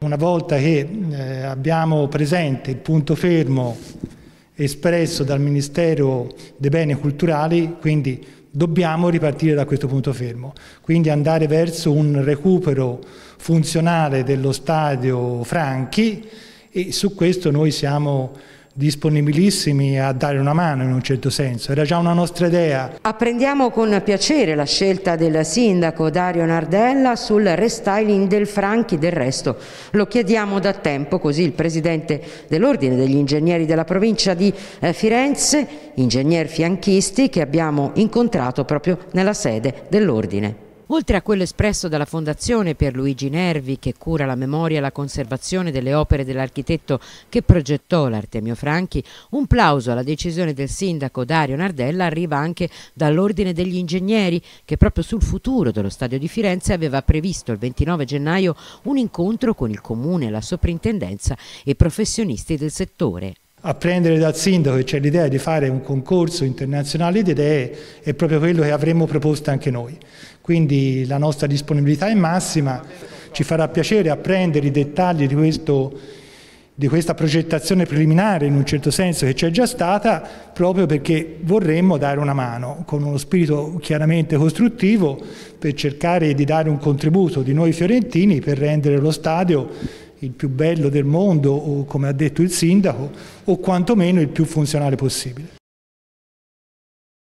Una volta che abbiamo presente il punto fermo espresso dal Ministero dei Beni Culturali, quindi dobbiamo ripartire da questo punto fermo, quindi andare verso un recupero funzionale dello stadio Franchi, e su questo noi siamo disponibilissimi a dare una mano in un certo senso, era già una nostra idea. Apprendiamo con piacere la scelta del sindaco Dario Nardella sul restyling del Franchi, del resto lo chiediamo da tempo, così il presidente dell'Ordine degli Ingegneri della provincia di Firenze, ingegner fianchisti, che abbiamo incontrato proprio nella sede dell'Ordine. Oltre a quello espresso dalla Fondazione Pierluigi Nervi, che cura la memoria e la conservazione delle opere dell'architetto che progettò l'Artemio Franchi, un plauso alla decisione del sindaco Dario Nardella arriva anche dall'Ordine degli Ingegneri, che proprio sul futuro dello stadio di Firenze aveva previsto il 29 gennaio un incontro con il comune, la soprintendenza e professionisti del settore. Apprendere dal sindaco che c'è l'idea di fare un concorso internazionale di idee è proprio quello che avremmo proposto anche noi. Quindi la nostra disponibilità è massima, ci farà piacere apprendere i dettagli di questa progettazione preliminare, in un certo senso, che c'è già stata, proprio perché vorremmo dare una mano con uno spirito chiaramente costruttivo per cercare di dare un contributo di noi fiorentini per rendere lo stadio il più bello del mondo, o come ha detto il sindaco, o quantomeno il più funzionale possibile.